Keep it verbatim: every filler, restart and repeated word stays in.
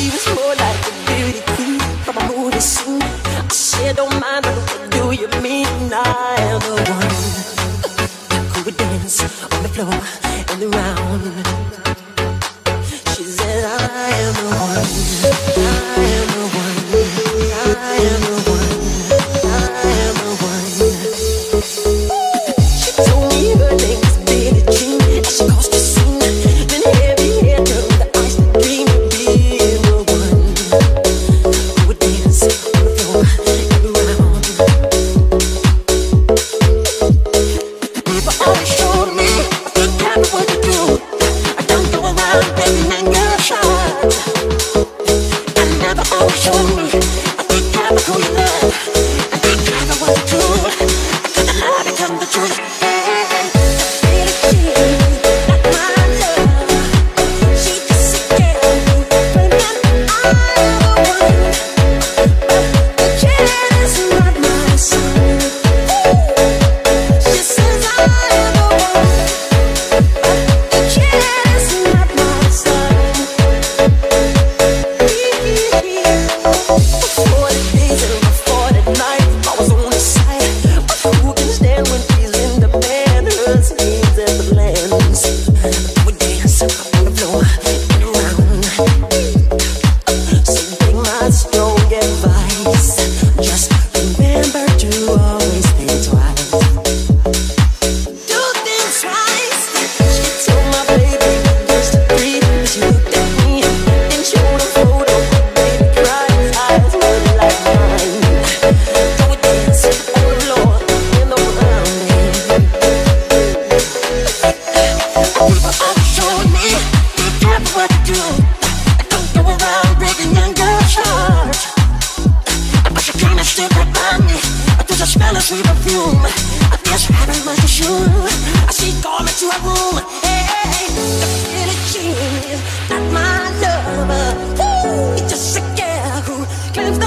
was more like a beauty queen from a movie scene. I said, don't mind, but what do you mean? I am the one who would dance on the floor and around. She said, I am the one, I am the one, I am the one, I am the one. She told me her name was Billie Jean, and she caused a scene. Then heavy hair turned the ice to dream of being the one who would dance on the floor and around. People always showed me the kind of what to do. I don't go around begging and girl shots. And never always showed me the kind of who you love and the kind of what to do. I couldn't lie, become the truth. Claims